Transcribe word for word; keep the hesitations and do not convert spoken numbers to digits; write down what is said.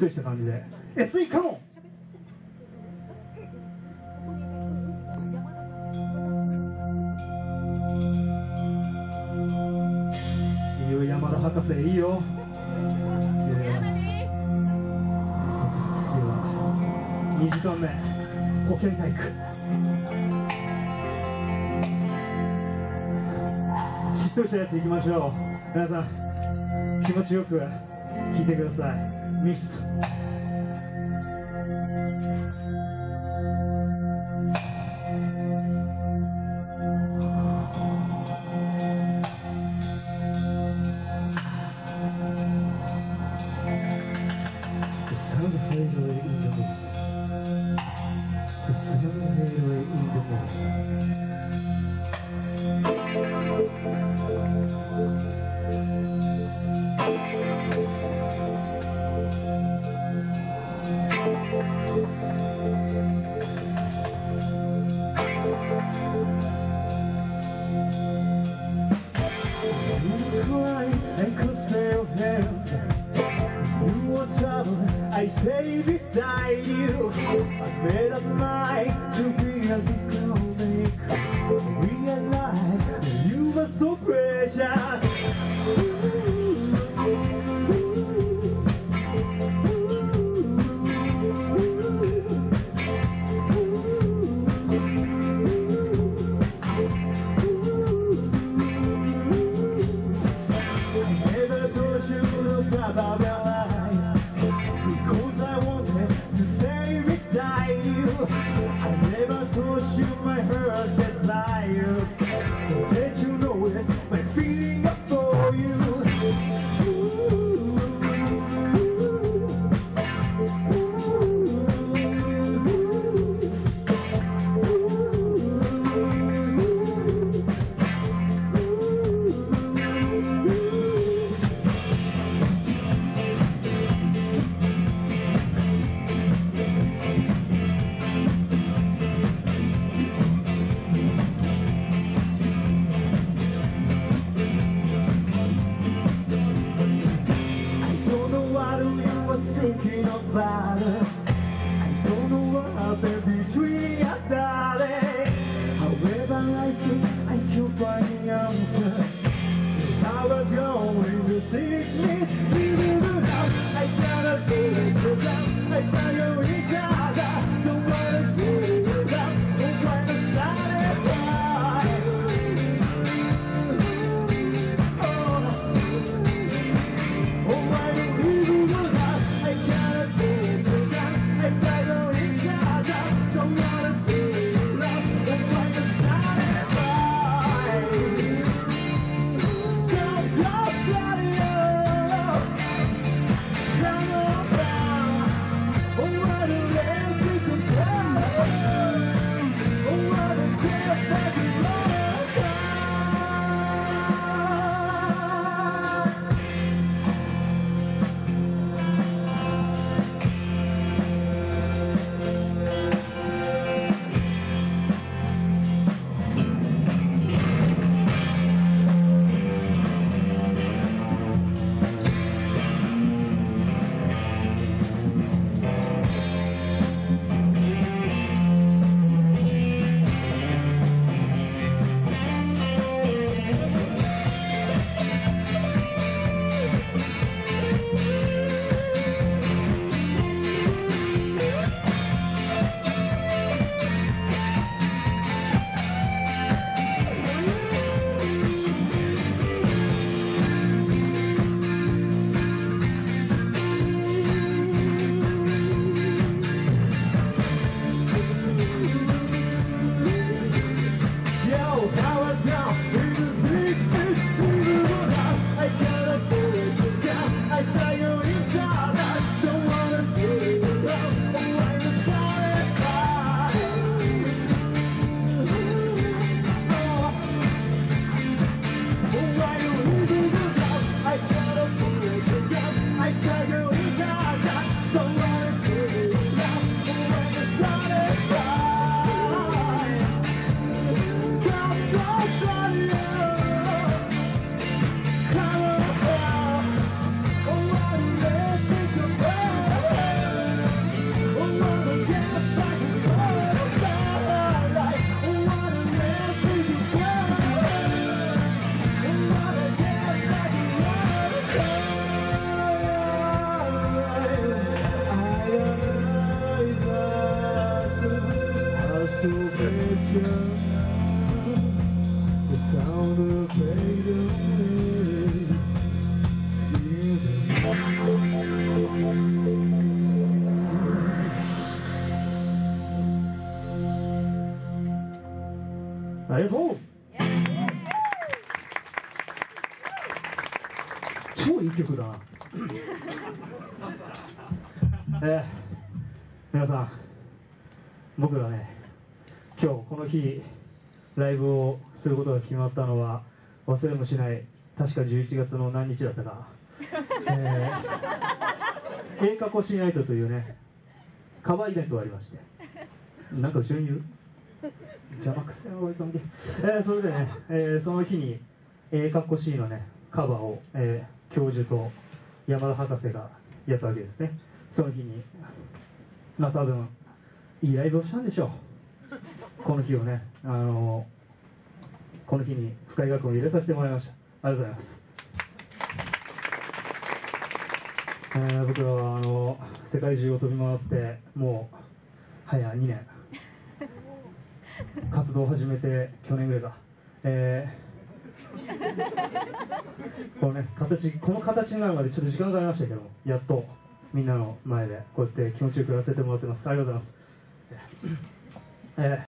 とりした感じで エスイー カモン。いいよ山田博士、いいよ。次はにじかんめ保健体育。しっとりしたやついきましょう。皆さん気持ちよく聴いてください。ミスト。I stay beside you. I made up my mind to be a little maker. Realize you were so precious. I never told you about your life because I wanted to stay beside you. I never told you my heart's desire. Did you notice my feeling up for you? Thinking about us, I don't know what happened between us, darling. However I think I can find the answer. I was going to seek me, leaving the house. I cannot see it so down. I saw you each other. Don't wanna see you down. Don't wanna satisfy. Oh, oh, why don't you do that? I cannot see it so down. I saw you each other. ありがとう。超いい曲だな。えー、皆さん、僕らね、今日この日ライブをすることが決まったのは忘れもしない、確かじゅういちがつの何日だったか、えー、映画コシナイトというねカバーイベントがありまして、なんか後ろにいる邪魔くせえおいそんで、えー、それでね、えー、その日に映画コシのねカバーを、えー、教授と山田博士がやったわけですね。その日にまあ多分いいライブをしたんでしょう。この日をね、あのー、この日に深井学を入れさせてもらいました。ありがとうございます。えー、僕らはあの世界中を飛び回ってもう早にねん活動を始めて、去年ぐらいか、えー、このね形この形になるまでちょっと時間がかかりましたけども、やっとみんなの前でこうやって気持ちよくやらせてもらってます。ありがとうございます。えー